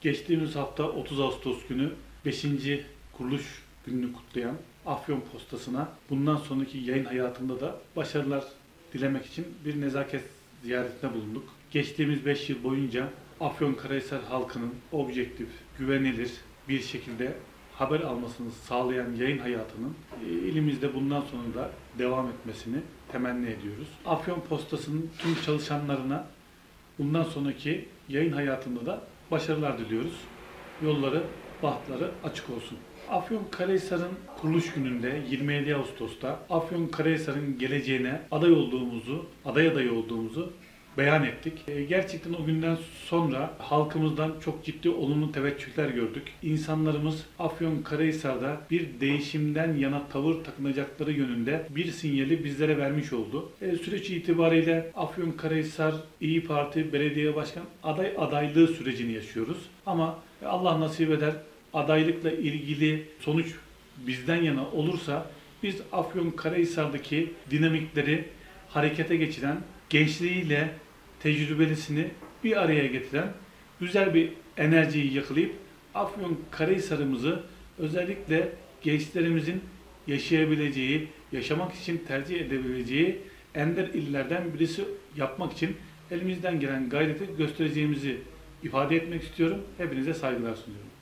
Geçtiğimiz hafta 30 Ağustos günü 5. kuruluş gününü kutlayan Afyon Postası'na bundan sonraki yayın hayatında da başarılar dilemek için bir nezaket ziyaretine bulunduk. Geçtiğimiz 5 yıl boyunca Afyonkarahisar halkının objektif, güvenilir bir şekilde haber almasını sağlayan yayın hayatının ilimizde bundan sonra da devam etmesini temenni ediyoruz. Afyon Postası'nın tüm çalışanlarına bundan sonraki yayın hayatında da başarılar diliyoruz. Yolları, bahtları açık olsun. Afyonkarahisar'ın kuruluş gününde 27 Ağustos'ta Afyonkarahisar'ın geleceğine aday olduğumuzu beyan ettik. Gerçekten o günden sonra halkımızdan çok ciddi olumlu teveccühler gördük. İnsanlarımız Afyonkarahisar'da bir değişimden yana tavır takınacakları yönünde bir sinyali bizlere vermiş oldu. Süreç itibariyle Afyonkarahisar İYİ Parti Belediye Başkan adaylığı sürecini yaşıyoruz. Ama Allah nasip eder adaylıkla ilgili sonuç bizden yana olursa biz Afyonkarahisar'daki dinamikleri harekete geçiren, gençliğiyle tecrübelisini bir araya getiren güzel bir enerjiyi yakalayıp Afyonkarahisar'ımızı özellikle gençlerimizin yaşayabileceği, yaşamak için tercih edebileceği ender illerden birisi yapmak için elimizden gelen gayreti göstereceğimizi ifade etmek istiyorum. Hepinize saygılar sunuyorum.